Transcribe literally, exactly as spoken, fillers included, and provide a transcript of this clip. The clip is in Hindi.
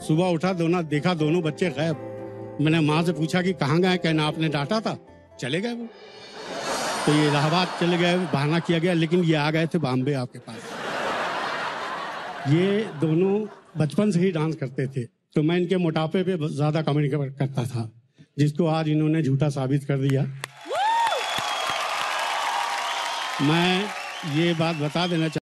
सुबह उठा, दोनों देखा, दोनों बच्चे गायब। मैंने माँ से पूछा कि कहाँ गए, कहना आपने डांटा था, चले गए वो। तो ये इलाहाबाद चले गए, बहाना किया गया, लेकिन ये आ गए थे बॉम्बे आपके पास। ये दोनों बचपन से ही डांस करते थे, तो मैं इनके मोटापे पे ज्यादा कमेंट करता था, जिसको आज इन्होंने झूठा साबित कर दिया। मैं ये बात बता देना चाहता